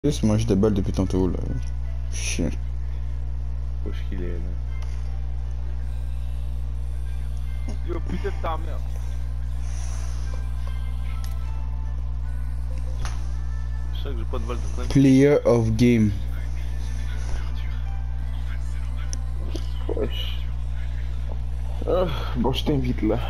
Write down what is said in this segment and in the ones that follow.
Juste mange des balles depuis tantôt là. Chien. Où est-ce qu'il est là? Yo, putain de ta mère. Je sais que j'ai pas de balle de train. Player of game. Wesh. Bon, je t'invite là.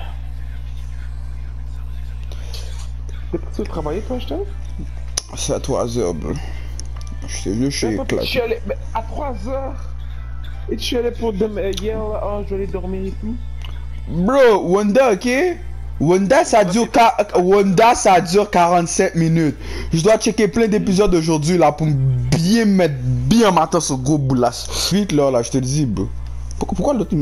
T'es parti au travail toi, je t'aime? C'est à 3h, bro. Je t'ai vu, je suis Je suis éclaté. allé à 3h. Et tu es allé pour demain hier là, oh, je vais aller dormir et tout. Bro, Wanda, ok? Wanda, ça dure 47 minutes. Je dois checker plein d'épisodes aujourd'hui là pour bien mettre bien matin ce gros boulasse. Vite là, je te dis, bro. Pourquoi l'autre.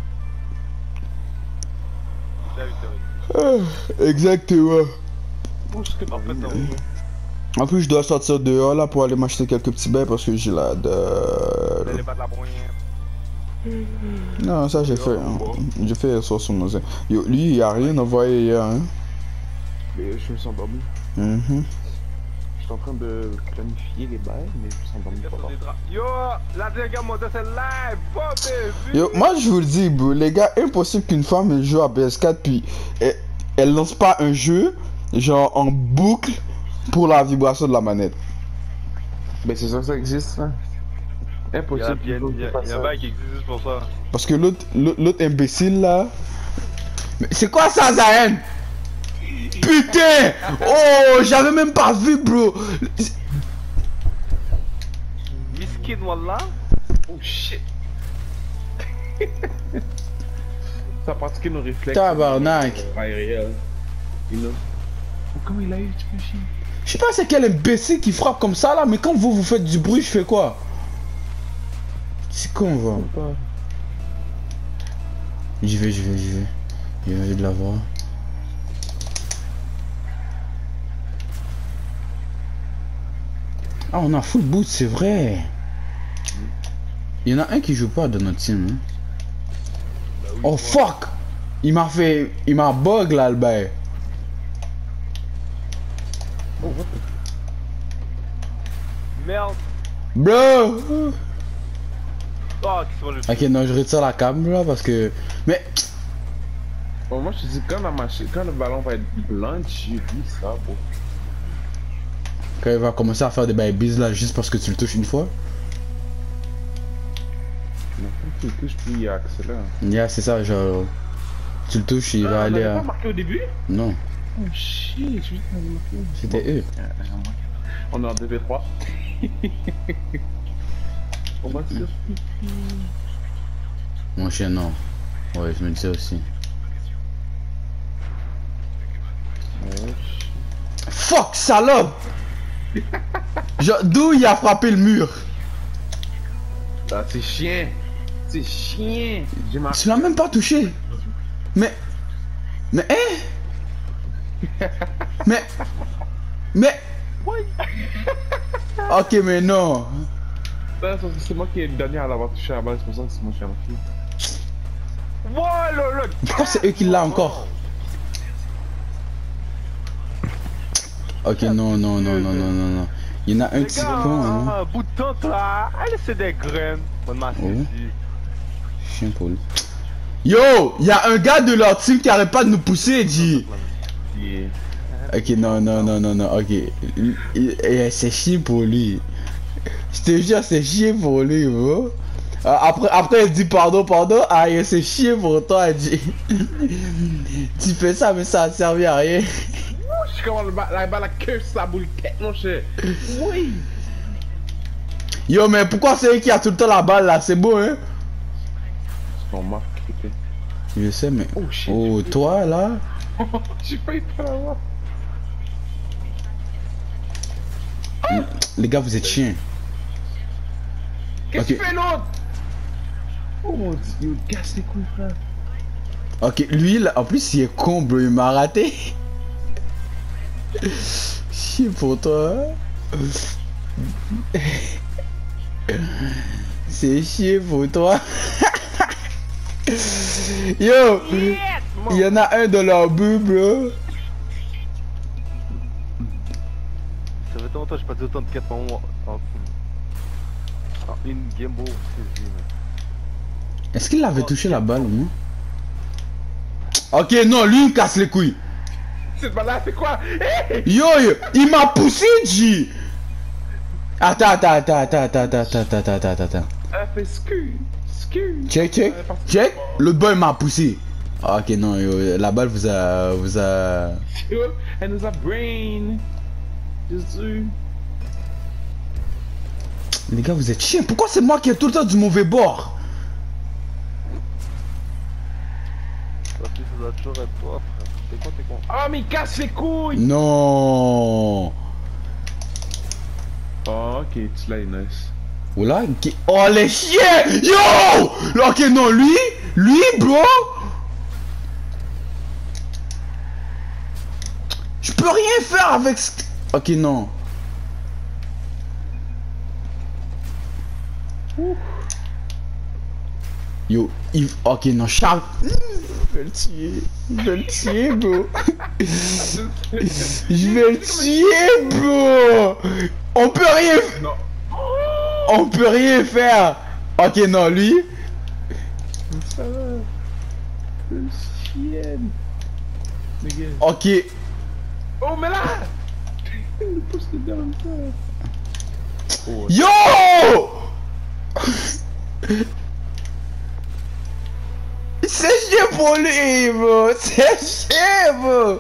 Exactement. Où est-ce que En fait, non. En plus, je dois sortir dehors là pour aller m'acheter quelques petits bains parce que j'ai la de. Vous allez battre la broyenne. Non, ça j'ai fait. Hein. J'ai fait ça sur mon. Yo, lui, il a rien envoyé hier. Hein. Mais je me sens endormi. Je suis en train de planifier les bails, mais je me sens endormi pas. Yo, la dernière monte c'est live. Bon, baby. Yo, moi je vous le dis, bro, les gars, impossible qu'une femme elle joue à PS4 puis elle lance pas un jeu genre en boucle pour la vibration de la manette. Mais c'est ça existe, hein. Impossible. Il y a un bail qui existe juste pour ça. Parce que l'autre imbécile là. Mais c'est quoi ça, Zayn? Putain! Oh, j'avais même pas vu, bro! Miskin, wallah. Oh shit! Ça pratiquer nos réflexes. Tabarnak! Réel. You know? Comment il a eu, tu peux chier? Je sais pas c'est quel imbécile qui frappe comme ça là, mais quand vous faites du bruit, je fais quoi? C'est con, va. J'y vais. Il y a de la voix. Ah, on a full boot, c'est vrai. Il y en a un qui joue pas dans notre team. Hein. Bah oui, Oh fuck! Il m'a bug là, le bail. Oh, what the... Merde. Bro! Oh, qui se voit le. Ok, non, je retire la cam là parce que. Mais. Bon, moi je te dis, quand le ballon va être blanc, j'ai dit ça, bro. Quand il va commencer à faire des babies là juste parce que tu le touches une fois. Mais quand tu le touches, plus il accélère. Yeah, c'est ça, genre. Tu le touches, il va On aller avait à. pas marqué au début? Non, Oh shit, je suis marqué. c'était eux. On est en 2v3. On va se faire pipi. Mon chien, non. Ouais, je me disais aussi. Fuck, salope! Genre, d'où il a frappé le mur? Ah, c'est chien. C'est chien. J'ai marqué. Tu l'as même pas touché. Mais hein? Mais ok, mais non. C'est moi qui ai le dernier à l'avoir touché à la balle, c'est pour ça que c'est moi qui ai marqué. Wow, le. Pourquoi c'est eux qui l'ont encore? Ok, non. Il y en a un Les petit gars, con, hein. un bout de temps là. Allez, c'est des graines. Bonne masse Oh. ici. Chien pour lui. Yo, il y a un gars de leur team qui arrête pas de nous pousser, dit. Yeah. Ok, non, ok. C'est chiant pour lui. Je te jure, c'est chiant pour lui, bro. Après, elle dit pardon. Ah, c'est chiant pour toi, elle dit. Tu fais ça, mais ça a servi à rien. Je suis comme la balle à curse la boule tête, mon cher. Oui. Yo, mais pourquoi c'est eux qui a tout le temps la balle là? C'est beau, hein? C'est ton marque, ok. Je sais, mais. Oh shit. Oh, toi là? J'ai failli pas l'avoir. Les gars, vous êtes chiens. Qu'est-ce que Ok. tu fais l'autre? Oh mon dieu, il casse les couilles, frère. Ok, lui là, en plus, il est con, bro. Il m'a raté. Chier pour toi. C'est chier pour toi. Yo, il y en a un dans leur but, bro. Ça fait ton longtemps j'ai pas dit autant de quêtes en une game ball saisie. Est-ce qu'il avait touché la balle ou non? Ok, non, lui il me casse les couilles. Cette balle là, c'est quoi? Yo, il m'a poussé, G. Attends. Ah, fait scu. Check. L'autre boy m'a poussé. Ah, ok, non, yo, la balle vous a... Elle nous a brain. Jésus. Les gars, vous êtes chiens. Pourquoi c'est moi qui ai tout le temps du mauvais bord? Parce que ça doit toujours être toi, frère. T'es con. Oh, mais il casse les couilles. Non. Oh, ok, tu l'as, nice. Oula, oh les chiens. Yo. Ok, non, lui, bro. Je peux rien faire avec ce... Ok, non. Yo, ok, non, Charles. Je vais le tuer, bro. Je vais le tuer, bro. On peut rien... Non. On peut rien faire. Ok, non, lui. Ça va. Le chienne. Ok. Oh, mais là. Il nous pousse le gars comme ça. Oh, Yo. C'est chier pour lui, bro. C'est chier, bro.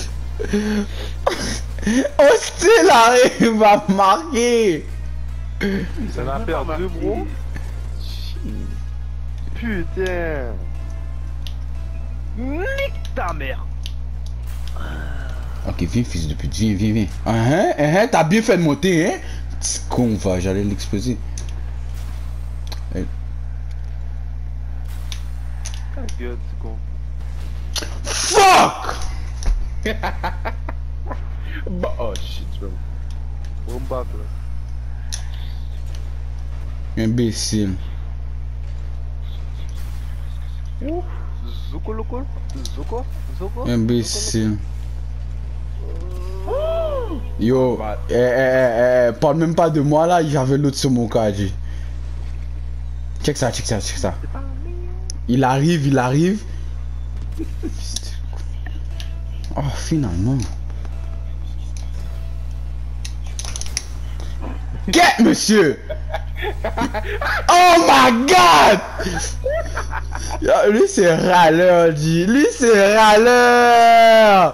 Hostile arrive à marquer. Ça en a perdu, bro. Putain. Nique ta mère. Ok, viens, fils de pute, viens. T'as bien fait de monter, hein? C'est con, va, j'allais l'exploser. Ta gueule, c'est con. Fuck! bah, oh shit, bro. On me bat, là. Imbécile. Zoko loco. Imbécile. Yo, parle même pas de moi là, j'avais l'autre sur mon caddie. Check ça. Il arrive. Oh, finalement. Get, monsieur! Oh my god! Yo, lui c'est râleur, G. Lui c'est râleur!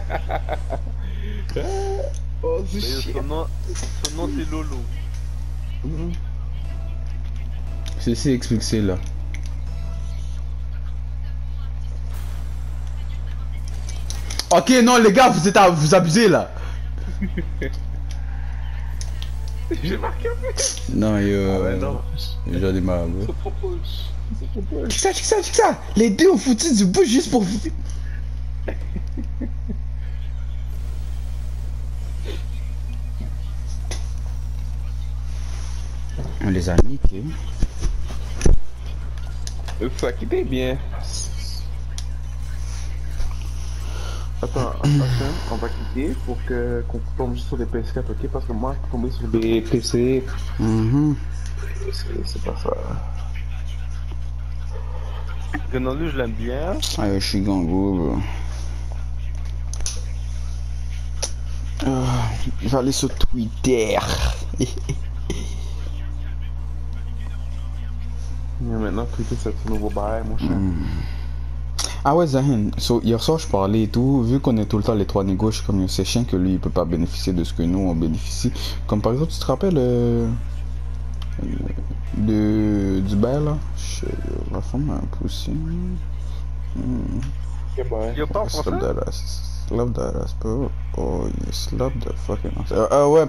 Oh, c'est chiant. Son nom c'est Lolo. Ceci explique là. Ok, non les gars, vous abusez là. J'ai marqué un peu. Non, yo. Ouais, non. J'en ai marre, bro. Ça propose. Check ça. Les deux ont foutu du bout juste pour... On les a niqués. Ça quittait bien. Attends, on va quitter pour qu'on tombe sur des PS4, ok? Parce que moi, je suis tombé sur des PC. C'est pas ça. Renandu, je l'aime bien. Ah, je suis gangou, bro. J'allais sur Twitter. Mais maintenant, Twitter, c'est un nouveau bail, mon cher. Ah ouais, Zahin, hier soir je parlais et tout, vu qu'on est tout le temps les trois négos, je suis comme c'est chiant que lui il peut pas bénéficier de ce que nous on bénéficie. Comme par exemple, tu te rappelles du bail là? La femme m'a poussé. Ok, bye. Il y a pas en français? Slap that ass, bro. Oh, you slap the fucking ass. Ouais,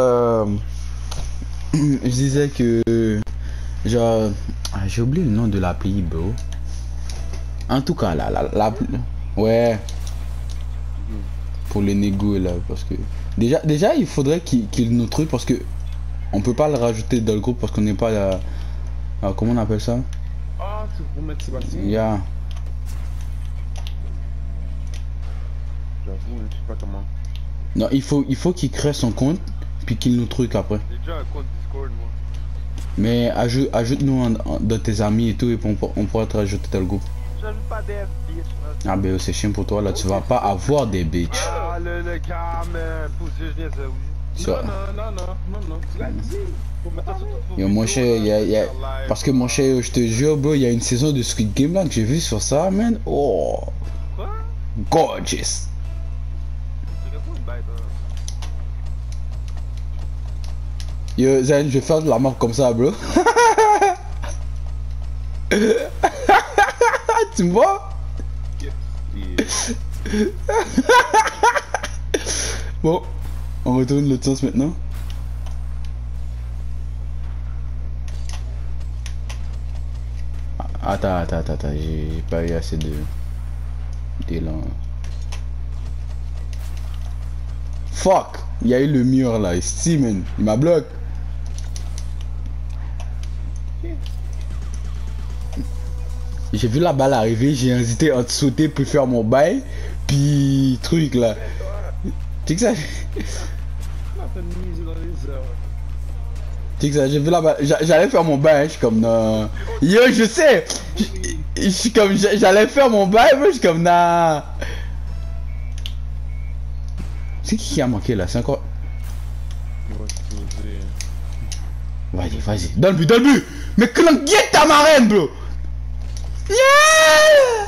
je disais que genre, j'ai oublié le nom de l'appli, bro. En tout cas, ouais. Pour les négos là, parce que déjà il faudrait qu'il nous truc parce que on peut pas le rajouter dans le groupe parce qu'on n'est pas là. Comment on appelle ça? Ah, c'est pour mettre Sébastien. Yeah. J'avoue, je sais pas comment. Non, il faut qu'il crée son compte. Puis kill nos trucs après. J'ai déjà un compte Discord, moi. Mais ajoute-nous dans tes amis et tout, et puis on pourra te rajouter dans le groupe. J'ajoute pas des bitch. Ah ben c'est chiant pour toi, là tu vas pas avoir des bitches. Ah, le gars, man. Pousse, je viens de oui. Ça- Non. Tu l'as dit. Faut mettre ça sur ton Yo, mon cher, parce que mon cher, je te jure, bro, il y a une saison de Squid Game là que j'ai vu sur ça, man. Oh, Quoi? gorgeous. C'est quoi une bête, hein? Yo, Zen, je vais faire de la map comme ça, bro. Tu me vois? Bon, on retourne l'autre sens maintenant. Attends, j'ai pas eu assez d'élan. Fuck! Il y a eu le mur là, Steven, il m'a bloqué. J'ai vu la balle arriver, j'ai hésité entre sauter pour faire mon bail, puis truc là. Tu sais que ça. Tu sais que ça, j'ai vu la balle, j'allais faire mon bail, je suis comme non. Yo, je sais! Je suis comme, j'allais faire mon bail, mais je suis comme non. C'est qui a manqué là? C'est encore. Vas-y, donne le but! Mais comment get ta marraine, bro! Yeah!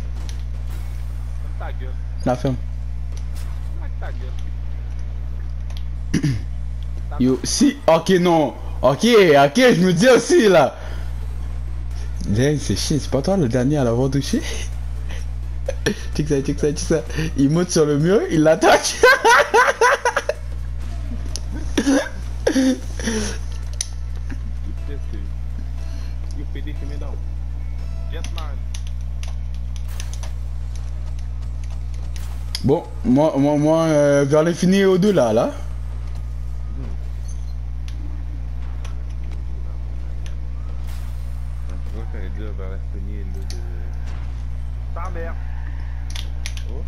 Ta gueule. La ferme. Ta gueule. Yo, si, ok, non. Ok, je me dis aussi là. C'est chiant, c'est pas toi le dernier à l'avoir touché? Check ça. Il monte sur le mur, il l'attaque. Bon, moi, vers l'infini et au-delà là. Ta mère. Oh.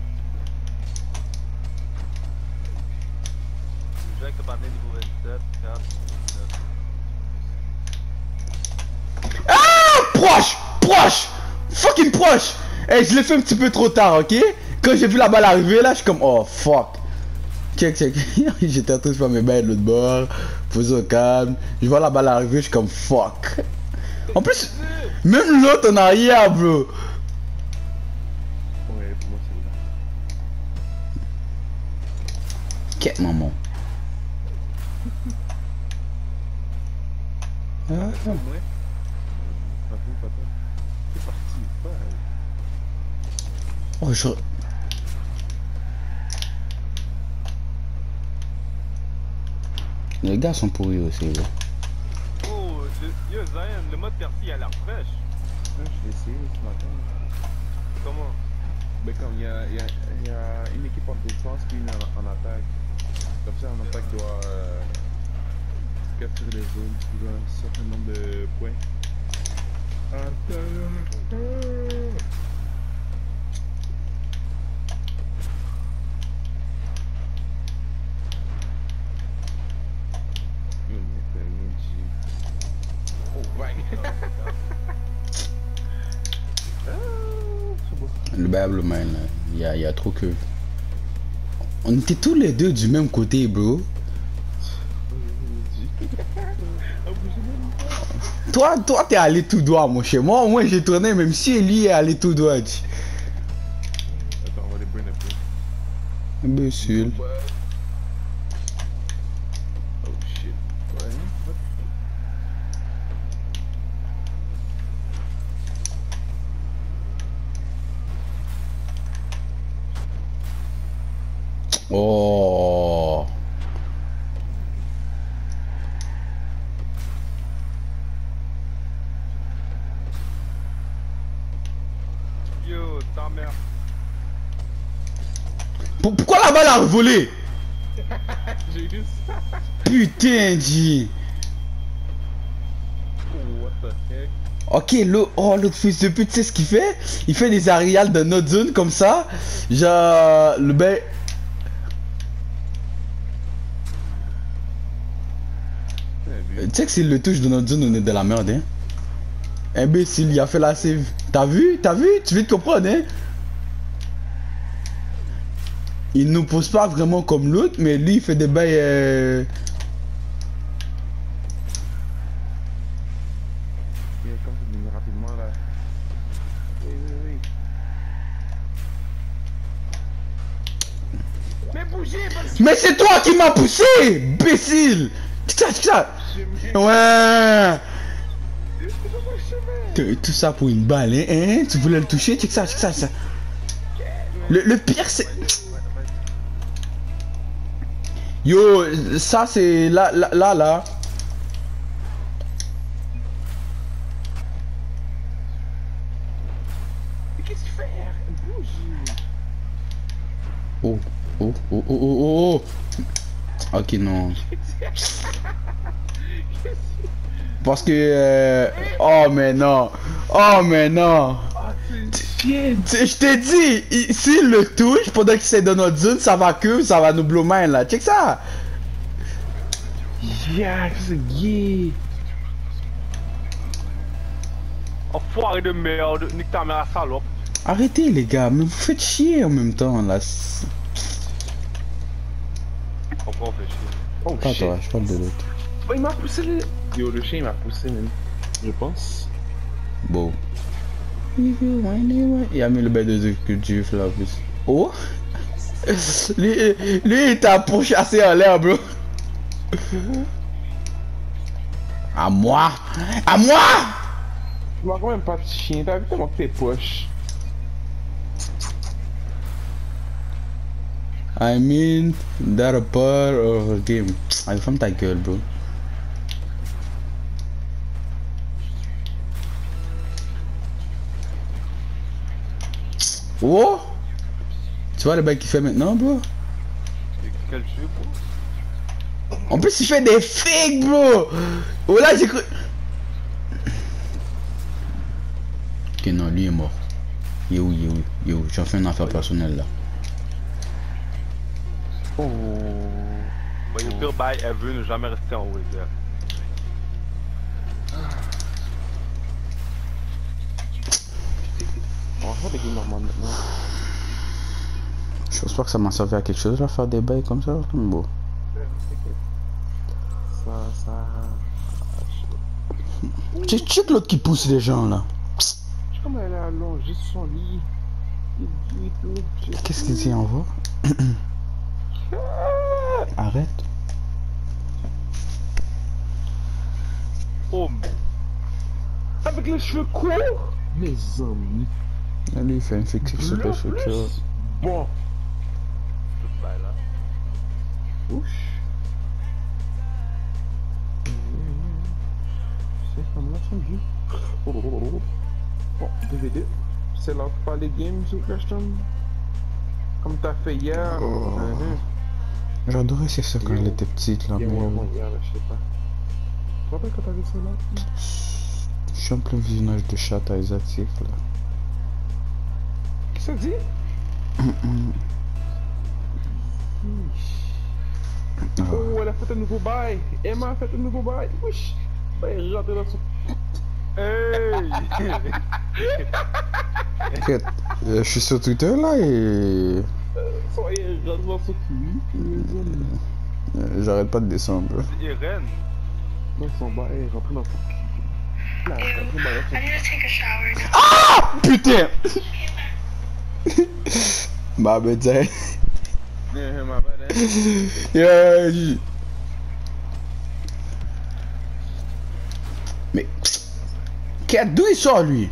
Je vais que t'as niveau 27, 4, Proche! Fucking proche! Eh, je l'ai fait un petit peu trop tard, ok? Quand j'ai vu la balle arriver là, je suis comme oh fuck. Check. J'étais en train de faire mes bails de l'autre bord, posé au calme. Je vois la balle arriver, je suis comme fuck. En plus, même l'autre en arrière, bro. Ouais, pour moi c'est Quête maman. là. Ouais. C'est parti. Oh, je... Les gars sont pourris aussi, là. Oh, yo, Zion, le mode persil il a l'air fraîche. Je l'ai essayé ce matin. Comment? Mais comme il y a une équipe en défense puis une en attaque. Comme ça, en attaque doit capturer les zones, il doit un certain nombre de points. Le Bible man, il y a trop que... On était tous les deux du même côté, bro. Toi t'es allé tout droit, mon cher. Moi j'ai tourné, même si lui est allé tout droit. Attends, on va les brain un peu. Imbécile. Oh shit. Ouais. Oh. Yo, ta mère. Pourquoi la balle a revolé? J'ai vu ça. Putain, G. Oh, what the heck. Ok, l'autre fils de pute, tu sais ce qu'il fait? Il fait des arials dans notre zone comme ça. Genre, le ben... Tu sais que s'il le touche dans notre zone, on est de la merde, hein. Imbécile, il a fait la save. T'as vu? T'as vu? Tu viens de comprendre, hein? Il nous pousse pas vraiment comme l'autre, mais lui, il fait des bails... Rapidement là. Oui. Mais bougez, Mais c'est toi qui m'as poussé, imbécile! Ça. Ouais. Tout ça pour une balle, hein? Tu voulais le toucher? Check ça. Le pire, c'est... Yo, ça c'est là. Mais qu'est-ce que tu fais? Bouge. Oh. Ok, non. Parce que... Oh, mais non. Je t'ai dit, s'il le touche pendant qu'il s'est dans notre zone, ça va nous blow mind là. Check ça. Yeah, c'est gay. Enfoiré de merde, nique ta mère à salope. Arrêtez les gars, mais vous faites chier en même temps là. Pourquoi on fait chier? Oh Pas shit. toi, je parle de l'autre. Oh, il m'a poussé le... Yo, le chien il m'a poussé même. Je pense. Bon. Il a mis le bail de culture là en plus. Oh. Lui il t'a pourchassé en l'air, bro. À moi. Tu m'as quand même pas de chien, t'as vu comment tes poches? I mean, that a part of a game. Allez, ferme ta gueule, bro. Oh! Tu vois le bail qu'il fait maintenant, bro? Quel jeu, bro? En plus, il fait des fakes, bro! Oh là, j'ai cru... Ok, non, lui est mort. Yo, j'en fais une affaire personnelle, là. Oh. Bah, le pire bail ever, ne jamais rester en haut, les gars. On va faire des games normales maintenant. Je pense pas que ça m'a servi à quelque chose, là, faire des bails comme ça, mais bon. Ça... Check l'autre qui pousse les gens, là. Je sais comme elle est allongée sur son lit. Qu'est-ce qu'il dit en voix? Arrête. Oh, Avec les cheveux courts. Mes amis. Là, lui, il fait une fixe super structure. Bon. ce bail là. Ouch. C'est comme là, son vieux. Bon, DVD. C'est là pas les games ou question. Comme t'as fait hier. J'adorais ces ça quand elle était petite, là. Hier, Mais... hier, là, je sais pas. Tu te rappelles quand t'avais ça là? Je suis en plein visionnage de chat asiatique, là. Qu'est-ce que ça dit? Oh, elle a fait un nouveau bail. Emma a fait un nouveau bail. Wesh. Ben, elle est rentrée dans son... Hey! Écoute, je suis sur Twitter, là, et... Soyez rentrée dans son cul. J'arrête pas de descendre, bro. C'est Irène. Non, son bail est rentré dans son cul. Là, elle est rentrée dans son I need to take a shower now. Ah! Putain! Bah, ben, tiens. Yeah, my bad, eh? Yeah. Mais... D'où il sort, lui?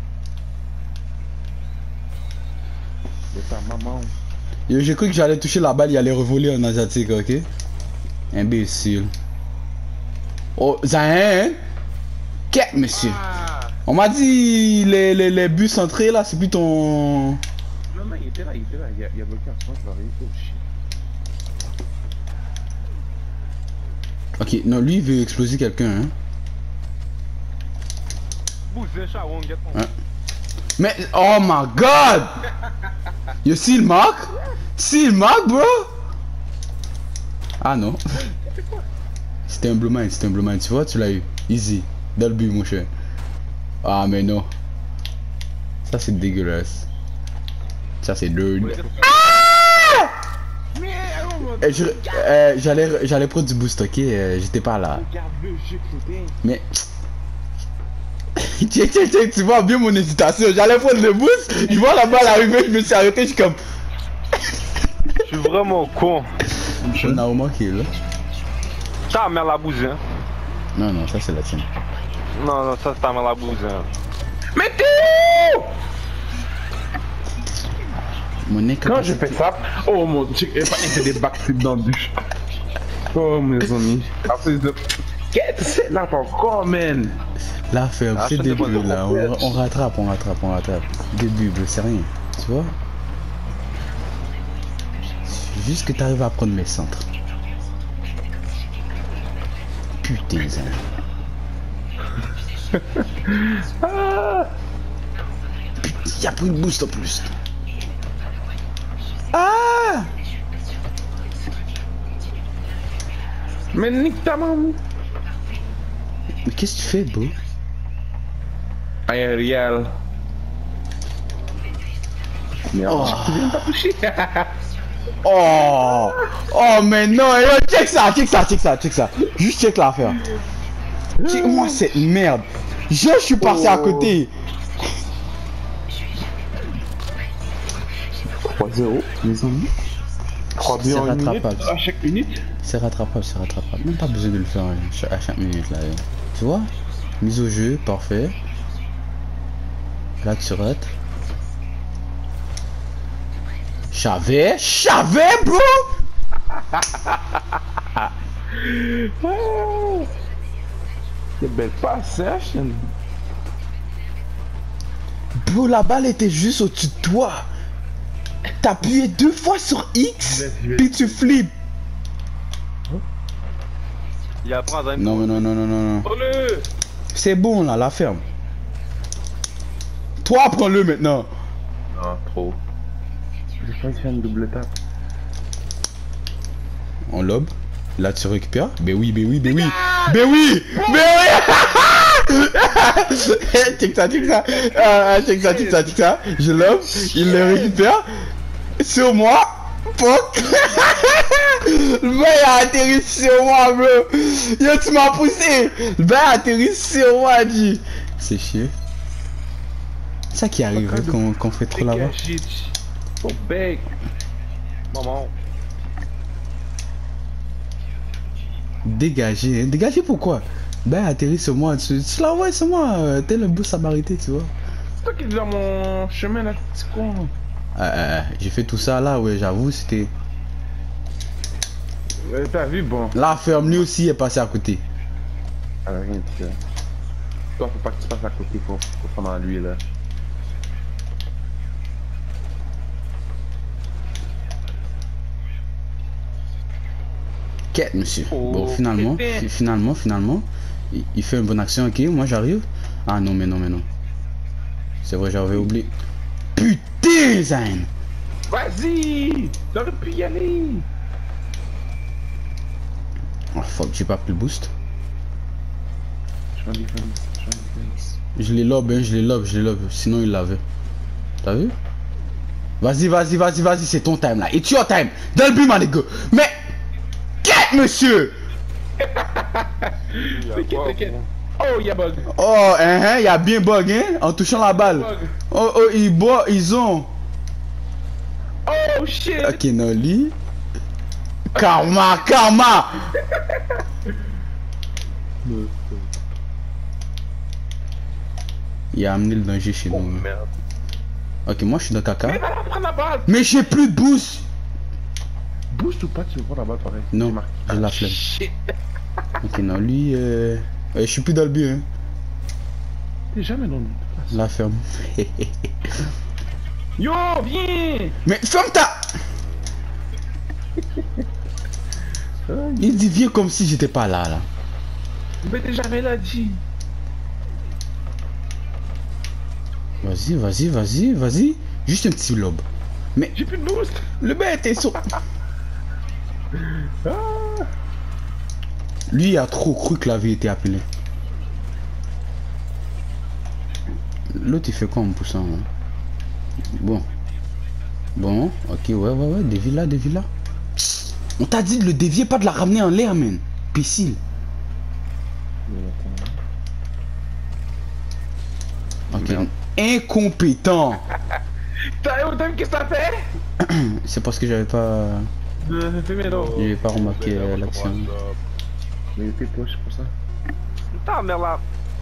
C'est ta maman. Yo, j'ai cru que j'allais toucher la balle, il allait revoler en asiatique, ok? Imbécile. Oh, Zahin? Qu'est-ce, monsieur? Ah! On m'a dit les bus centrés, là, c'est plus ton... Non, non, il était là. Il a bloqué un soin, je vais arriver. Oh shit. Ok, non, lui, il veut exploser quelqu'un, hein? Bouge, Sharon, get on. Hein? Mais, oh my god! Yo, s'il marque? S'il marque, bro? Ah non. C'était un blue mine, c'était un blue mine. Tu vois, tu l'as eu. Easy. Dans le but, mon cher. Ah, mais non. Ça, c'est dégueulasse. Ça, c'est dirty. J'allais prendre du boost, ok? J'étais pas là. Mais... tu vois bien mon hésitation. J'allais prendre le boost, je vois la balle arriver, je me suis arrêté, je suis comme... Je suis vraiment con. On a remarqué là. Ta mère la bouse, hein. Non, non, ça c'est la tienne. Non, non, ça c'est ta mère la bouse, hein. Mais t'es où? Mon nez Quand je fais ça, oh mon dieu, il fait des backflips dans le douche. Oh mes amis. Après, qu'est-ce que c'est là encore, man? La ferme, Ah, c'est ça début dépend de là. On rattrape. Début, c'est rien. Tu vois? C'est juste que t'arrives à prendre mes centres. Putain, ça. Putain, y'a pris une boost en plus. Ah! Mais nique ta maman. Mais qu'est-ce que tu fais, bro? Aérial. Merde, tu viens de t'approcher. Oh! Oh, mais non! Yo, check ça! Juste check l'affaire. Check-moi cette merde. Je suis passé à côté. 3-0, les amis. 3 buts en une minute, rattrapable. à chaque minute. C'est rattrapable. Même pas besoin de le faire à chaque minute là. Tu vois? Mise au jeu, parfait. Là tu rates. J'avais, bro! C'est belle passe, hein, Chen. Bro, la balle était juste au-dessus de toi. T'as appuyé 2 fois sur X, puis tu flippes. Il apprend à Non. Prends-le. C'est bon là, la ferme. Toi, prends-le maintenant. Non, trop. Je crois qu'il fait une double tape. On lobe. Là, tu récupères. Ben oui. Check ça. Check ça. Je lobe. Il le récupère. Sur moi. Fuck. Le mec a atterri sur moi, bro. Yo, tu m'as poussé. Le mec a atterri sur moi, dit. C'est chier. C'est ça qui arrive quand on fait trop là-bas. Ton bec. Maman. Dégager pourquoi? Ben atterri sur moi, tu l'envoies sur moi, t'es le boost à m'arrêter, tu vois. C'est toi qui es dans mon chemin là, petit con. J'ai fait tout ça là, ouais, j'avoue, c'était... T'as vu, bon. La ferme, lui aussi est passé à côté. Ah, rien de ça. Toi, faut pas que tu passes à côté pour prendre lui là. Quête, monsieur. Oh, Bon, finalement, il fait une bonne action, ok, moi j'arrive. Ah non, mais non. C'est vrai, j'avais oublié. Putain, Zayn! Vas-y! T'aurais pu y aller! Oh fuck, j'ai pas pris le boost. Je vais en défense. Je les lobe, sinon il l'avait. T'as vu? Vas-y, c'est ton time là. It's your time! Dans le but, my nigga! Mais... Quête, monsieur! T'inquiète. Oh, y'a bug. Oh, il a bien bug, hein, en touchant la balle. Oh, ils ont. Oh, shit. Ok, non, lui. Karma. Il a amené le danger chez nous. Merde. Ok, moi je suis dans caca. Mais va prendre la balle. Mais j'ai plus de boost. Boost ou pas, tu veux prendre la balle pareil? Non, j'ai la flemme. Shit. Ok, non, lui, je suis plus dans le but, hein. T'es jamais dans le but. La ferme. Yo, viens. Mais ferme ta... Il dit viens comme si j'étais pas là. Mais t'es jamais là, dit. Vas-y. Juste un petit lobe. Mais J'ai plus de boost. le bête était sur... Ah. Lui, il a trop cru que la vie était appelée. L'autre, il fait quoi en poussant hein? Bon. Bon, ok, ouais, dévie là. On t'a dit de le dévier, pas de la ramener en l'air, man. Piscine. Ok, incompétent. T'as autant que ça fait? C'est parce que j'avais pas remarqué l'action. Mais t'es poche pour ça. Putain, merde là.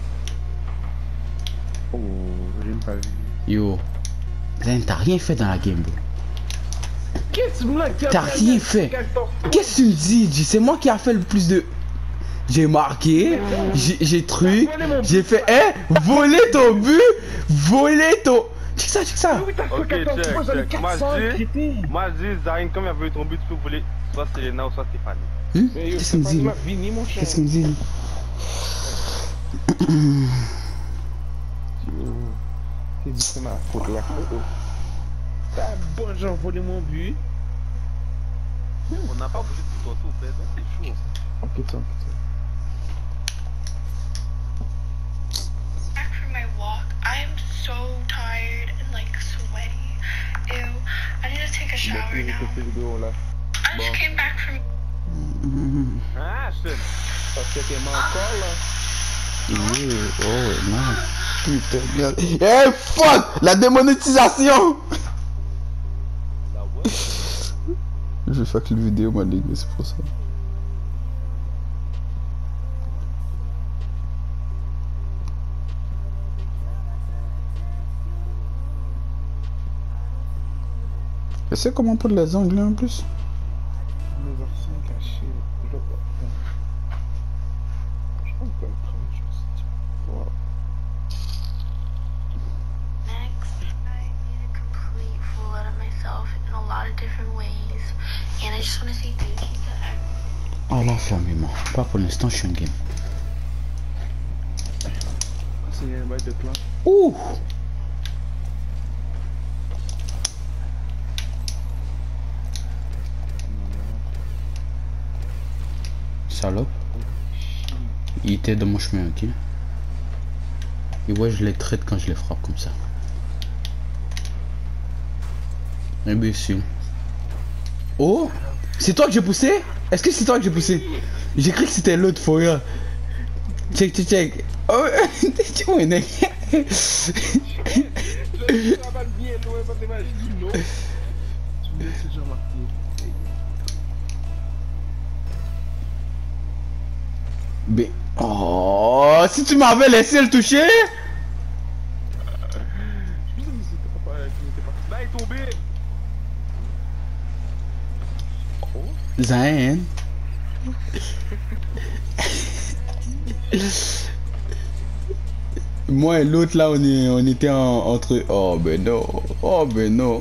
Oh, j'aime pas vu. Yo. Zane, t'as rien fait dans la game, bro. Qu'est-ce que T'as rien fait. Qu'est-ce que tu me dis, G? C'est moi qui a fait le plus de... J'ai marqué, j'ai truc, j'ai fait, voler ton but, voler ton... Check ça. Ok, check. Moi, je dis, Zarine, comme il avait eu ton but, tu peux voler soit Selena ou soit Stéphanie. Qu'est-ce qu'il me dit, lui? Qu'est-ce qu'il me dit, lui? C'est ma faute là. T'as bon, j'ai volé mon but. On n'a pas bougé tout ton tour, c'est chaud. Ok, ça. Back from my walk. I am so tired and like sweaty. Ew. I need to take a shower now. I just came back from. Ah, shit. Parce que t'es encore là. Oh, non. Putain, merde. Eh, fuck! La démonétisation! Je vais faire que le vidéo, ma ligue, c'est pour ça. Je sais comment prendre les anglais en plus. 9h05 caché. Je crois qu'on peut le prendre, je sais. Voilà. Next, I made a complete fool out of myself in a lot of different ways. And I just want to say thank you to everyone. Oh là, fermez-moi. Pas pour l'instant, je suis en game. C'est un bail de clan. Ouh! Salope. Il était dans mon chemin, ok? Et ouais, je les traite quand je les frappe comme ça. Imbécile. Oh! C'est toi que j'ai poussé? Est-ce que c'est toi que j'ai poussé? J'ai cru que c'était l'autre foyer. Check. Oh! Tu vois, mec. Mais... Oh, si tu m'avais laissé le toucher. Là, il est tombé. Zayn. Moi et l'autre là, on était entre... Oh ben non. Oh ben non.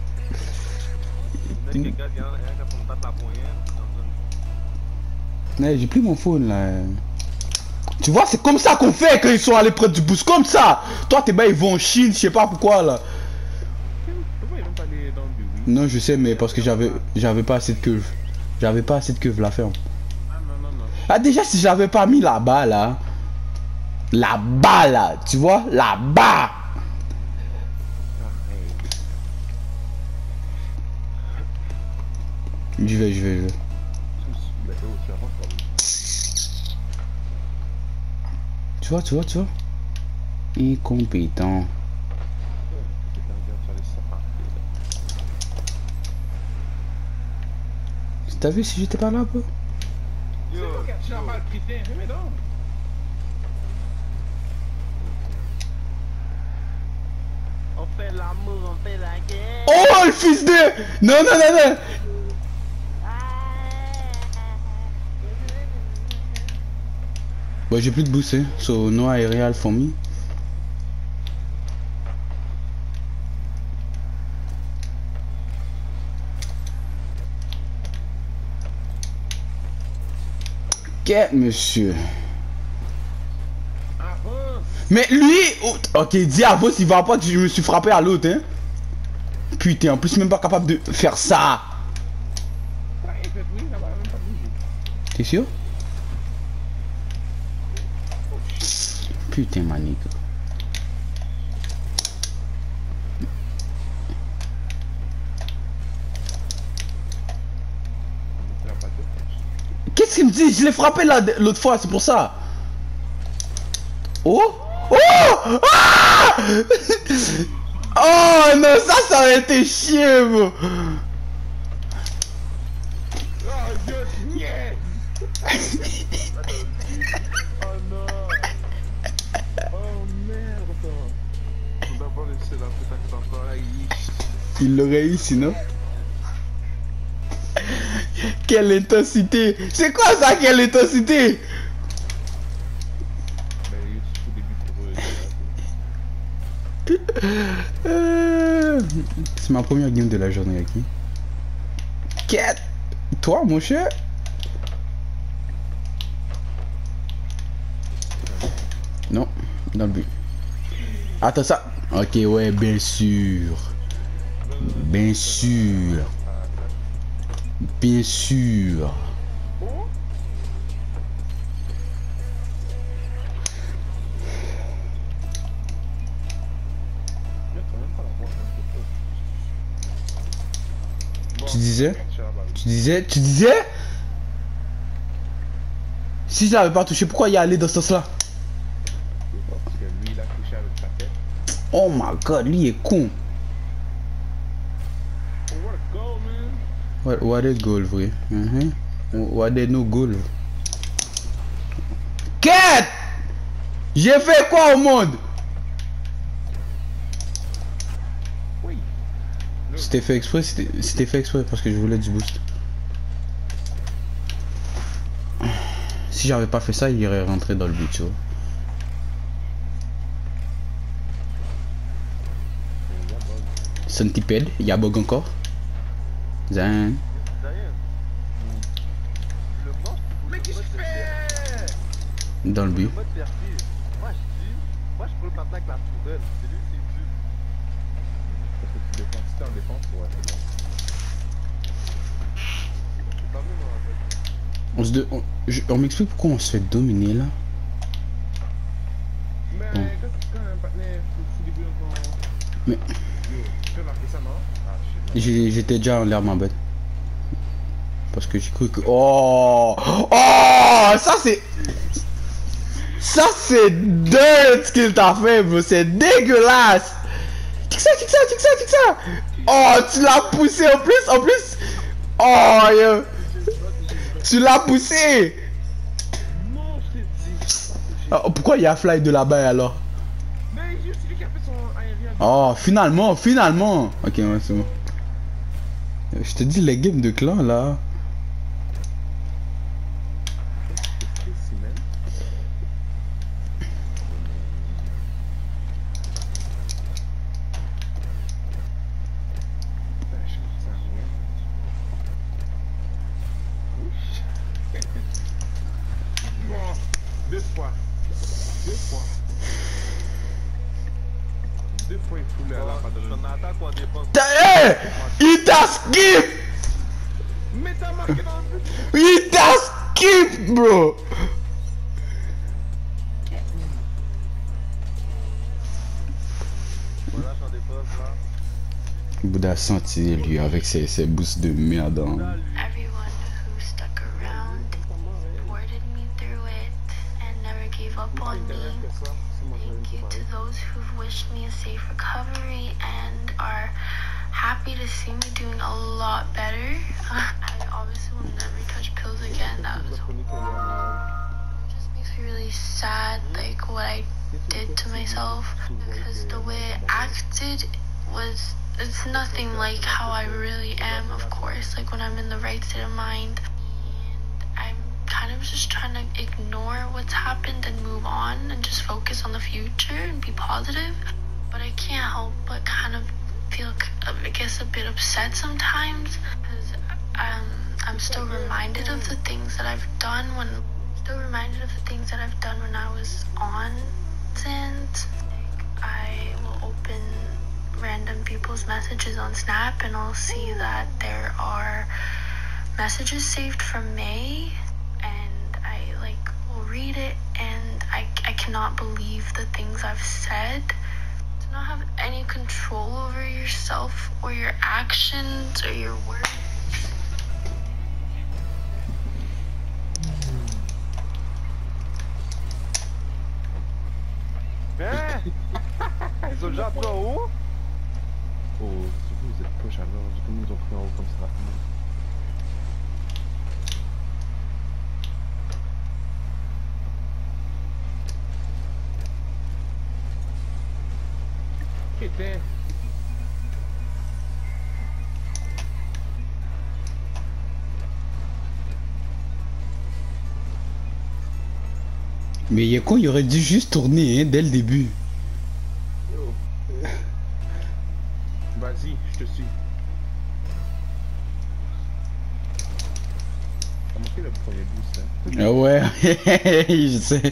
Ouais, j'ai pris mon phone là. Tu vois, c'est comme ça qu'on fait quand ils sont allés près du boost. Comme ça. Toi, tes bains ils vont en Chine, je sais pas pourquoi là. Non, je sais, mais parce que j'avais pas assez de queue. J'avais pas assez de queue, la ferme. Ah, déjà, si j'avais pas mis là-bas là. Là-bas là, tu vois, là-bas. Je vais. Tu vois. Incompétent. T'as vu si j'étais pas là, peu? On fait l'amour, on fait la guerre. Oh, le fils de... Non. Bon, j'ai plus de boost, hein. So, no aerial for me. Quête, monsieur. Mais lui... Oh, ok, dis à vous s'il va pas que je me suis frappé à l'autre, hein. Putain, en plus même pas capable de faire ça. T'es sûr? Putain, manique. Qu'est-ce qu'il me dit? Je l'ai frappé là l'autre fois, c'est pour ça. Oh! Oh! Ah! Oh non, ça aurait été chier, bro. Oh non! Oh merde! On doit pas laisser la peut-être encore là. Il l'aurait eu sinon. Quelle intensité! C'est quoi ça, quelle intensité? C'est ma première game de la journée avec lui. Quête! Toi, mon cher? Non, dans le but. Attends ça. Ok, ouais, bien sûr. Bien sûr. Bien sûr. Tu disais si j'avais pas touché, pourquoi y aller dans ce sens-là? Oh my god, lui est con. What is goal, vrai? What is no goal? Quête! J'ai fait quoi au monde? C'était fait exprès parce que je voulais du boost. Si j'avais pas fait ça, il irait rentrer dans le but, tu vois. Centipede, il y a bug encore. Zin. Dans le but. Moi je peux le partir avec la tourelle. C'est lui qui tue. Parce que tu défends, si t'es en défense, ouais, c'est bon. C'est pas mieux, en fait. On m'explique pourquoi on se fait dominer là. Mais quand un partenaire, faut débrouiller encore. Mais Tu peux marquer ça, non? Ah, shit. j'étais déjà en l'air ma bête. Parce que j'ai cru que... Oh! Oh! Ça c'est... Ça c'est dirt ce qu'il t'a fait, bro. C'est dégueulasse. Tic ça. Oh, tu l'as poussé en plus. Oh, yo. Tu l'as poussé. Non, je t'ai dit. Oh, pourquoi il y a fly de là-bas alors? Mais c'est lui qui a fait son aérien. Oh, finalement. Ok, ouais, c'est bon. Je te dis, les games de clan là. Deux fois il fout la pas de En attaque ou en défense? Hey! Il t'a skip! Mais t'as marqué dans le but! Il t'a skip, bro! Voilà, en défense là. Bouddha senti lui avec ses boosts de merde. Hein. Everyone who stuck around, supported me through it, and never gave up on me. Thank you to those who've wished me a safe recovery and are happy to see me doing a lot better. I obviously will never touch pills again. That was it just makes me really sad, like what I did to myself, because the way I acted was, it's nothing like how I really am, of course, like when I'm in the right state of mind. And I'm kind of just trying to ignore what's happened and move on and just focus on the future and be positive. But I can't help but kind of feel, I guess, a bit upset sometimes, because I'm still reminded of the things that I've done when I was on Zins. Like, I will open random people's messages on Snap and I'll see that there are messages saved from May, and I like will read it and I cannot believe the things I've said. To not have any control over yourself or your actions or your words. Hein? Ils ont déjà pris en haut? Oh, vous êtes poche alors, du coup, ils ont pris en haut comme ça. Putain. Mais il est con, il aurait dû juste tourner hein, dès le début. Yo. Vas-y, je te suis. T'as manqué le premier boost, hein? Ah ouais, je sais.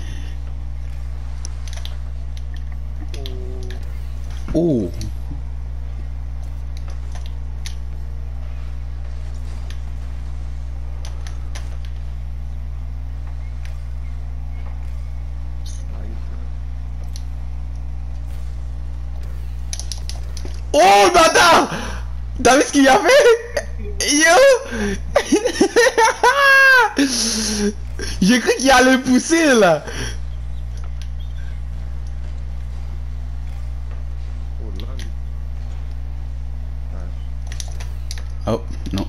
Oh. Oh, bâtard! T'as vu ce qu'il a fait? Yo! J'ai cru qu'il allait pousser là! Oh là. Oh, non.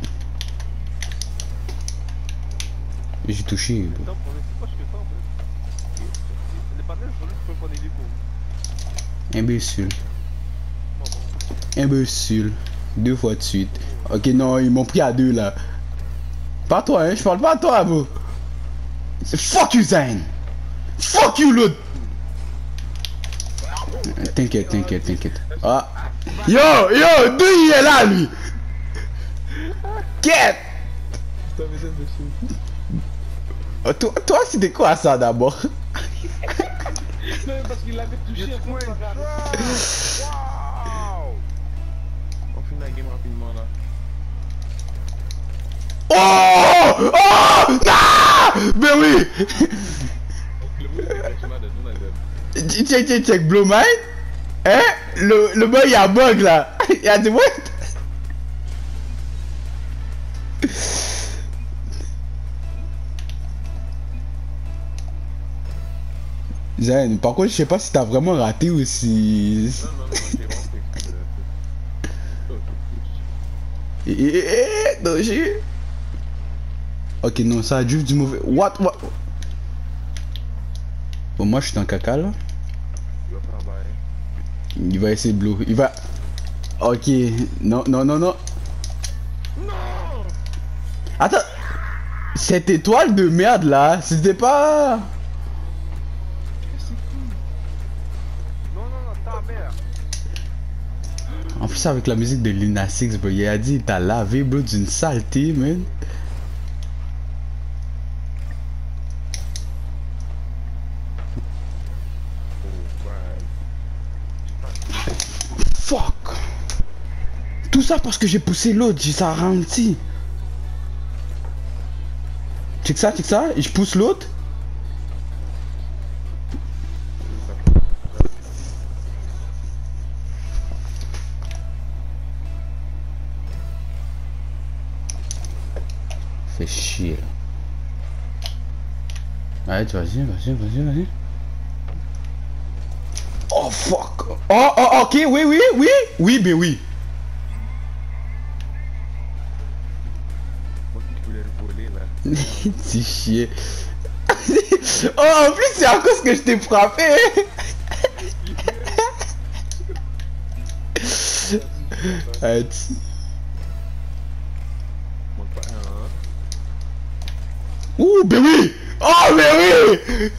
J'ai touché. C'est pas je fais ça en fait. Les panels sont juste pour prendre des coups. Imbécile. Imbécile. 2 fois de suite. Ok, non, ils m'ont pris à 2 là. Pas toi, hein, je parle pas à toi, bro. Fuck you, Zayn. Fuck you, l'autre. T'inquiète, t'inquiète, t'inquiète. Ah. Yo, yo, d'où il est là, lui? Quête. Oh, toi, c'était quoi ça d'abord? Non, parce qu'il l'avait touché. On finit la game rapidement là. Oh! Oh! Ah! Mais oui! Check, Blue Mind? Hein? Le boy, il y a bug là. Il y a des what? Zen, par contre, je sais pas si t'as vraiment raté ou si. Non, j'ai. Ok, non, ça a juste du mauvais. What? Bon, moi, je suis dans le caca là. Il va essayer de blue. Il va. Ok, non. Attends. Cette étoile de merde là, c'était pas. En plus avec la musique de Lil Nas X, bro, il a dit t'as lavé bro d'une saleté, man. Fuck. Tout ça parce que j'ai poussé l'autre, j'ai ça ralenti. Check ça, et je pousse l'autre. Fais chier là. Allez, vas-y. Oh fuck. Oh, ok, oui, mais oui. Moi qui voulais le voler là. C'est chier. Oh, en plus, c'est à cause que je t'ai frappé. Arrête. Ouh, ben oui! Oh, mais oui!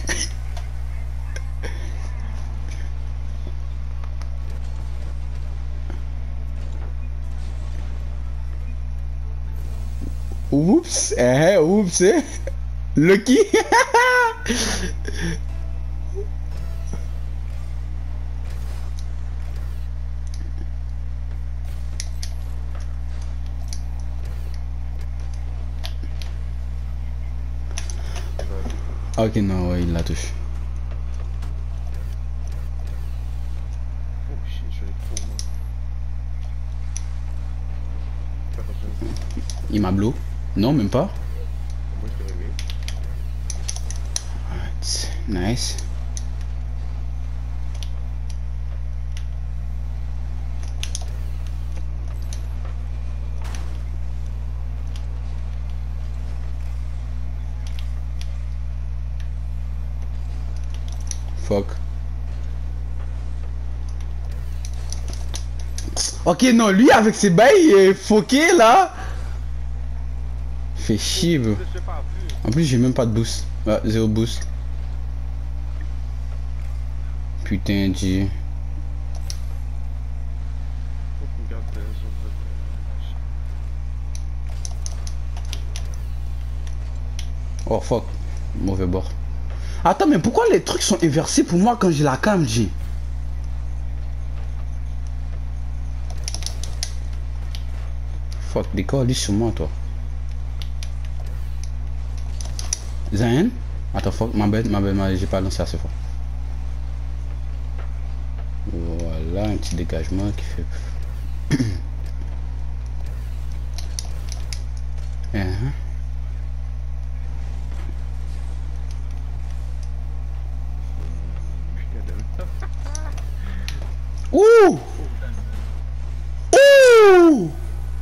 Oups, oups, Lucky! Ok, non, ouais, il la touche. Il m'a blow. Non, même pas. Moi, je t'ai réveillé. Alright, nice. Fuck. Ok, non, lui avec ses bails, il est foqué là. Fait chier, bro. Je t'ai pas vu. En plus, j'ai même pas de boost. Ah, zéro boost. Putain, Dieu. Regarde, Oh fuck. Mauvais bord. Attends, mais pourquoi les trucs sont inversés pour moi quand j'ai la cam, G? Fuck, décolle, lui sur moi, toi. Zayn? Attends, fuck, ma bête, j'ai pas lancé assez fort. Voilà, un petit dégagement qui fait... Ouh! Ouh!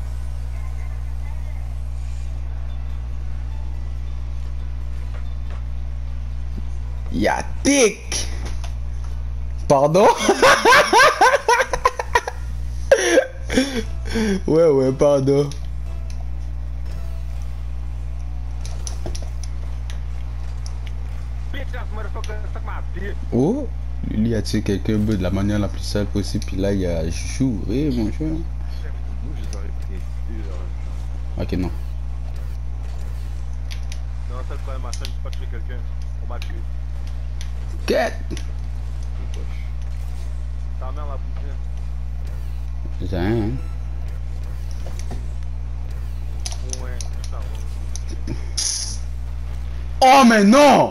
Y'a tic! Pardon? Ouais, pardon. Bitch ass motherfucker, suck my dick. Oh! Lui a tué quelqu'un de la manière la plus simple possible, puis là il a joué, mon cher. Nous, je les aurais pris Ok, non. Non, c'est le problème, ma chaîne, j'ai pas tué quelqu'un. On m'a tué. Quête! Ta mère m'a bougé. Zayn. Ouais, ça va. Oh, mais non!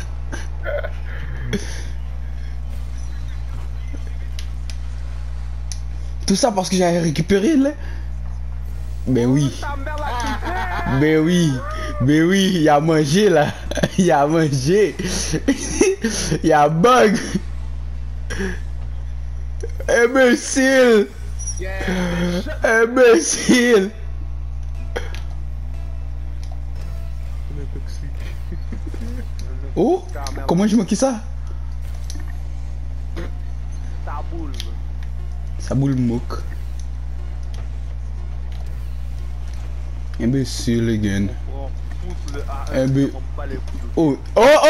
Tout ça parce que j'avais récupéré là. Mais oui. Ta mère l'a quitté. Mais oui, il a mangé là. Il a mangé. Il a bug. Imbécile. Imbécile. On est toxique. Oh, comment je manquais ça? Ta boule. Ça boule moque. Imbécile again. On pousse le A1. Imbé- On pas les coups. Oh, oh, oh,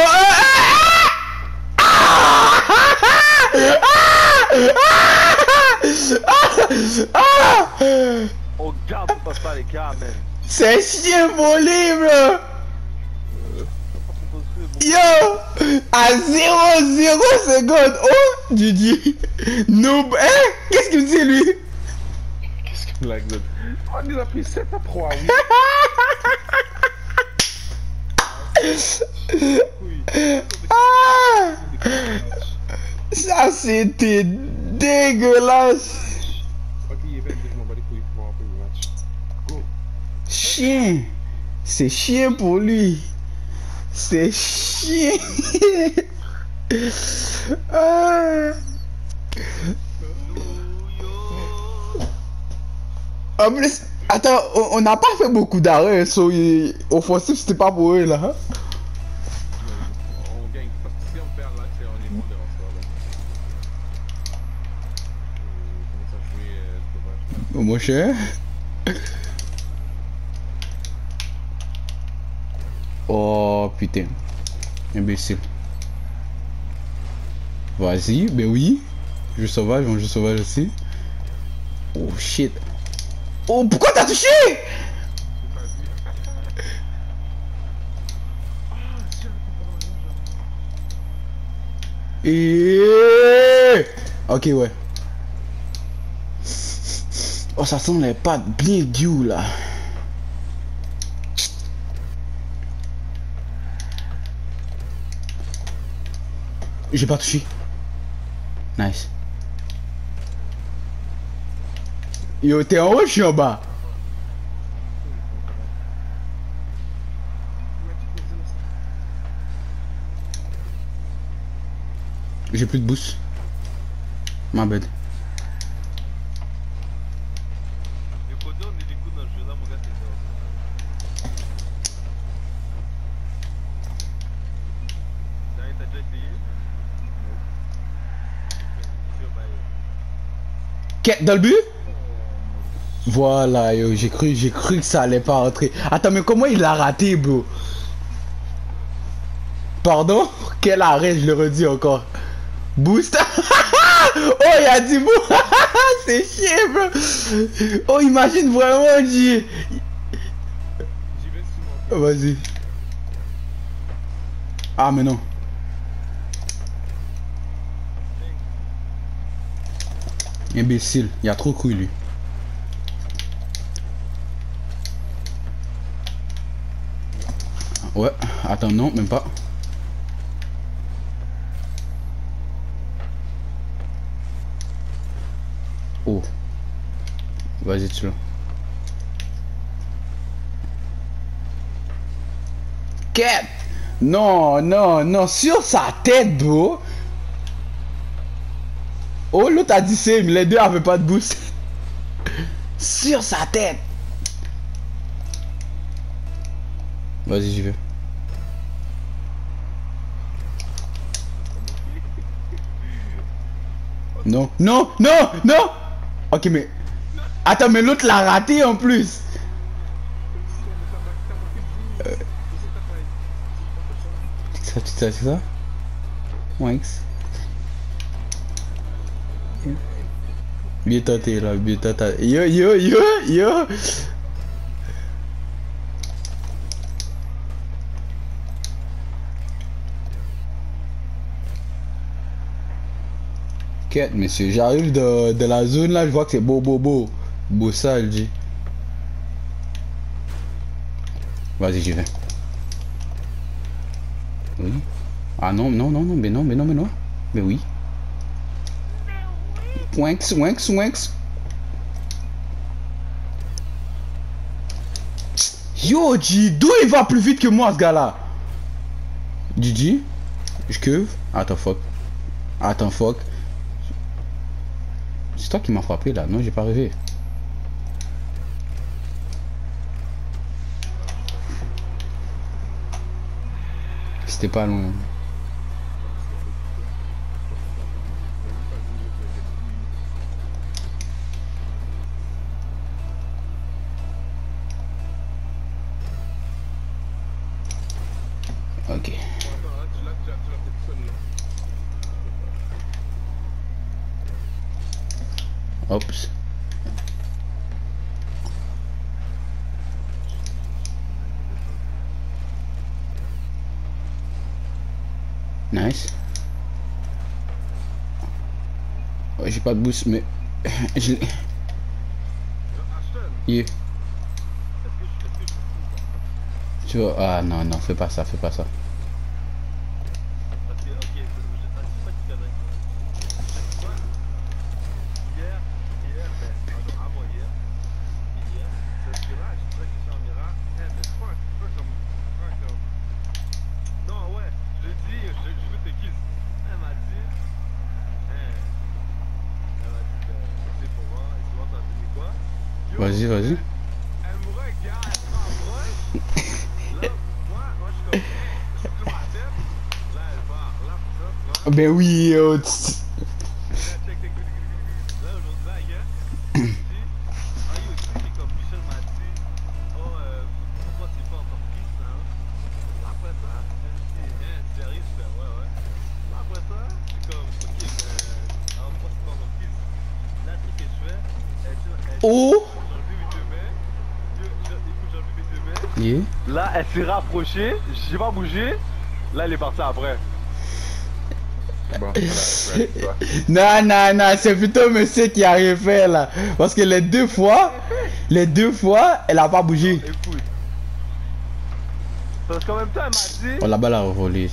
On garde, on passe pas les gars, man. c'est chien pour livre. Yo, à 0,0 secondes. Oh, Didi. Noob. Hein? Qu'est-ce qu'il me dit lui? Qu'est-ce qu'il me lag là? On nous a pris 7 à 3, oui. Ah, ça c'était dégueulasse. Ok, il est 22, je m'en bats les couilles pour un peu le match. Go. Chien. C'est chien pour lui. C'est chien. Ah. En plus, attends, on n'a pas fait beaucoup d'arrêts, offensif c'était pas pour eux là. Hein? On gagne. Parce que si on perd là, c'est on est bon devant ça là. On commence à jouer sauvage. Oh, mon cher. Oh putain. Imbécile. Vas-y, ben oui. Jeu sauvage, on joue sauvage aussi. Oh shit. Oh, pourquoi t'as touché? Et... Ok, ouais. Oh, ça sent les pattes bien dures là. J'ai pas touché. Nice. Yo, t'es en haut, je suis en bas. J'ai plus de boost. Ma bad. Les codes, on est des coups dans le jeu là, mon gars, c'est ça. T'as déjà essayé? Qu'est dans le but? Voilà, yo, j'ai cru que ça allait pas rentrer. Attends, mais comment il l'a raté, bro? Pardon? Quel arrêt, je le redis encore. Boost. Oh, il a dit boost. C'est chier, bro. Oh, imagine vraiment, J. Vas-y. Ah, mais non. Imbécile, il a trop cru, lui. Ouais, attends, non, même pas. Oh. Vas-y, tu l'as. Quête! Non, non, non, sur sa tête, bro. Oh, l'autre a dit same, les deux avaient pas de boost. Sur sa tête. Vas-y, j'y vais. Non, non, non, non. Ok, mais... Attends, mais l'autre l'a raté en plus. C'est ça? Wanks. Bien tenté là, bien tenté. Yo, yo, yo, yo. Quête, monsieur, j'arrive de la zone là, je vois que c'est beau, beau, beau. Beau ça, elle dit. Vas-y, j'y vais. Oui. Ah non, non, non, non, mais non, mais non, mais non. Mais oui. Wanks, wanks, wanks. Yo, G, d'où il va plus vite que moi, ce gars-là? Gigi, je curve. Attends, fuck. Attends, fuck. C'est toi qui m'as frappé là, non, j'ai pas rêvé. C'était pas long. Ok. Oups. Nice. Oh, j'ai pas de boost, mais je l'ai. Yeah. Tu vois, ah non, non, fais pas ça, fais pas ça. Vas-y, vas-y. Ben oui, oh. Yeah. Là, elle s'est rapprochée, j'ai pas bougé. Là, elle est partie après. Bon, Non, non, non, c'est plutôt monsieur qui a rien fait là. Parce que les deux fois, elle a pas bougé. Écoute. Parce qu'en même temps, elle m'a dit. Oh, la balle a revolé.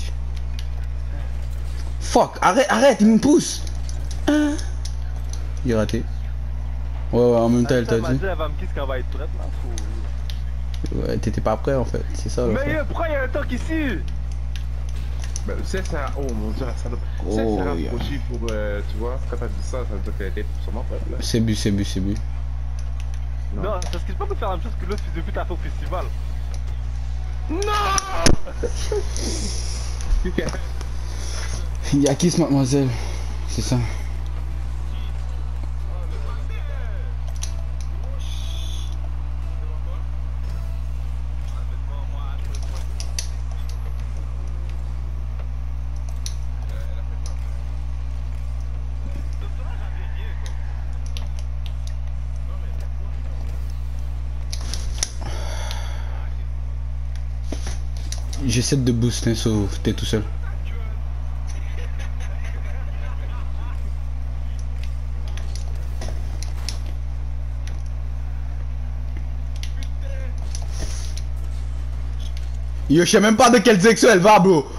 Fuck, arrête, arrête, il me pousse. Ah. Il est raté. Ouais, ouais, en même temps, elle t'a dit. Elle va me kiss quand elle va être prête là. Ouais, t'étais pas prêt en fait, c'est ça. Mais pourquoi il y a un tank ici? Ben, c'est ça, oh mon dieu, la salope. C'est Oh, ça yeah. rapproché pour, tu vois, quand t'as dit ça veut dire qu'elle était sûrement prête là. C'est bu, c'est bu, c'est bu. Non, parce que je peux pas faire la même chose que l'autre fils de pute a fait au festival. Y'a qui ce mademoiselle? C'est ça. J'essaie de booster, sauf t'es tout seul. Yo, je sais même pas de quelle direction elle va, bro.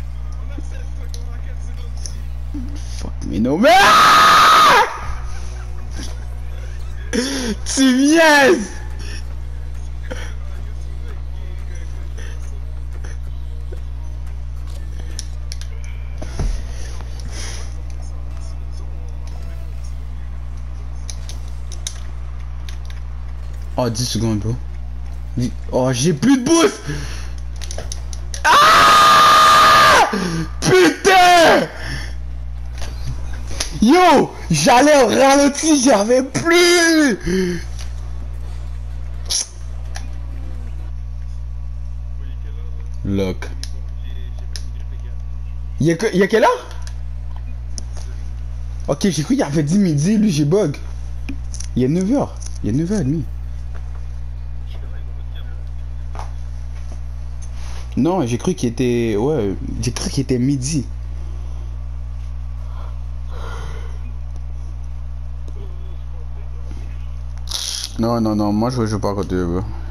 Fuck me no, mais tu viens. Oh, 10 secondes, bro. Oh, j'ai plus de boost. Ah! Putain! Yo! J'allais au ralenti, j'avais plus! Lock. Y'a quelle heure? Ok, j'ai cru qu'il avait dit midi, lui j'ai bug. Il y a 9h. Il y a 9h30. Non, j'ai cru qu'il était... Ouais, j'ai cru qu'il était midi. Non, non, non, moi je joue pas à côté, bro.